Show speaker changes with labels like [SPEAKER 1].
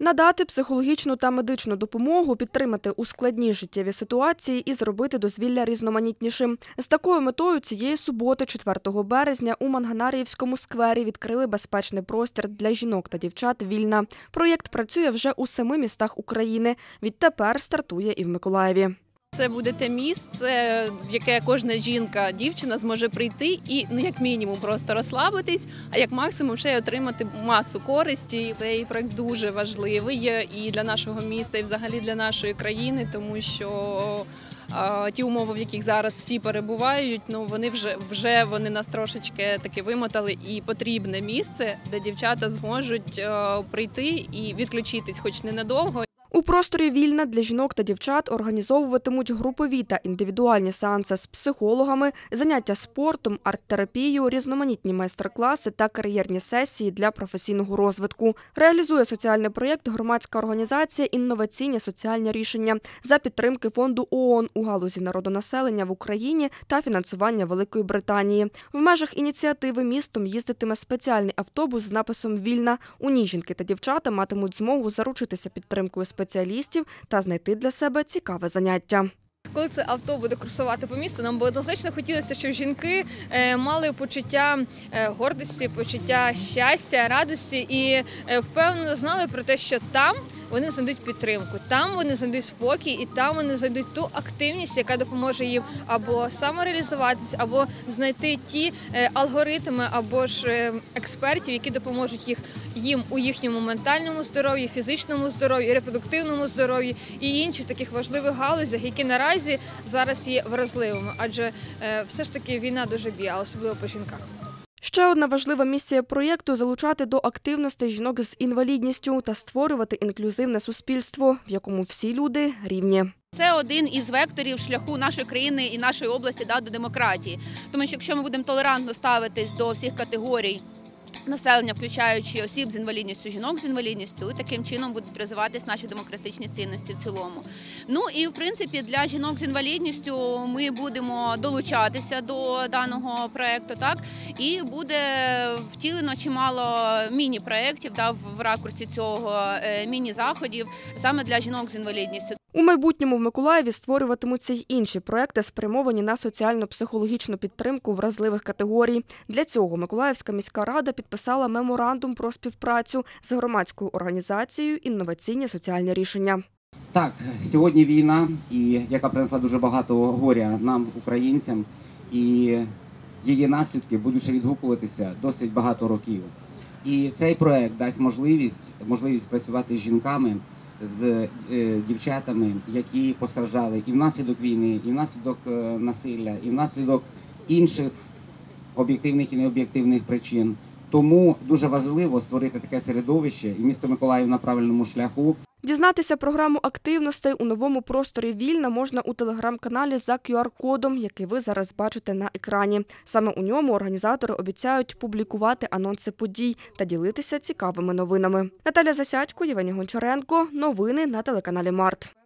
[SPEAKER 1] Надати психологічну та медичну допомогу, підтримати у складній життєвій ситуації і зробити дозвілля різноманітнішим. З такою метою цієї суботи, 4 березня, у Манганаріївському сквері відкрили безпечний простір для жінок та дівчат «Вільна». Проєкт працює вже у 7 містах України. Відтепер стартує і в Миколаєві.
[SPEAKER 2] Це буде те місце, в яке кожна жінка, дівчина зможе прийти і, як мінімум, просто розслабитись, а як максимум ще й отримати масу користі. Цей проект дуже важливий і для нашого міста, і взагалі для нашої країни, тому що ті умови, в яких зараз всі перебувають, вони вже нас трошечки таки вимотали, і потрібне місце, де дівчата зможуть прийти і відключитись, хоч ненадовго.
[SPEAKER 1] У просторі «Вільна» для жінок та дівчат організовуватимуть групові та індивідуальні сеанси з психологами, заняття спортом, арт-терапією, різноманітні майстер-класи та кар'єрні сесії для професійного розвитку. Реалізує соціальний проєкт громадська організація «Інноваційні соціальні рішення» за підтримки фонду ООН у галузі народонаселення в Україні та фінансування Великої Британії. В межах ініціативи містом їздитиме спеціальний автобус з написом «Вільна». У ній жінки та дівчата матимуть змогу заручитися підтримкою спеціалістів та знайти для себе цікаве заняття.
[SPEAKER 3] Коли це авто буде курсувати по місту, нам би однозначно хотілося, щоб жінки мали почуття гордості, почуття щастя, радості і впевнено знали про те, що там вони знайдуть підтримку, там вони знайдуть спокій і там вони знайдуть ту активність, яка допоможе їм або самореалізуватися, або знайти ті алгоритми або ж експертів, які допоможуть їм у їхньому ментальному здоров'ї, фізичному здоров'ї, репродуктивному здоров'ї і інших таких важливих галузях, які наразі зараз є вразливими. Адже все ж таки війна дуже б'є, особливо по жінках.
[SPEAKER 1] Ще одна важлива місія проєкту – залучати до активності жінок з інвалідністю та створювати інклюзивне суспільство, в якому всі люди рівні.
[SPEAKER 4] Це один із векторів шляху нашої країни і нашої області до демократії. Тому що якщо ми будемо толерантно ставитись до всіх категорій населення, включаючи осіб з інвалідністю, жінок з інвалідністю, і таким чином будуть розвиватись наші демократичні цінності в цілому. І, в принципі, для жінок з інвалідністю ми будемо долучатися до даного проєкту, і буде втілено чимало міні-проєктів в ракурсі цього, міні-заходів саме для жінок з інвалідністю.
[SPEAKER 1] У майбутньому в Миколаєві створюватимуться й інші проекти, спрямовані на соціально-психологічну підтримку вразливих категорій. Для цього Миколаївська міська рада підписала меморандум про співпрацю з громадською організацією «Інноваційні соціальні рішення».
[SPEAKER 5] Так, сьогодні війна, яка принесла дуже багато горя нам, українцям, і її наслідки будуть ще відгукуватися досить багато років. І цей проект дасть можливість працювати з жінками, з дівчатами, які постраждали і внаслідок війни, і внаслідок насилля, і внаслідок інших об'єктивних і необ'єктивних причин. Тому дуже важливо створити таке середовище, і місто Миколаїв на правильному шляху.
[SPEAKER 1] Дізнатися програму активностей у новому просторі «Вільна» можна у телеграм-каналі за QR-кодом, який ви зараз бачите на екрані. Саме у ньому організатори обіцяють публікувати анонси подій та ділитися цікавими новинами. Наталя Засядько, Євгеній Гончаренко. Новини на телеканалі Март.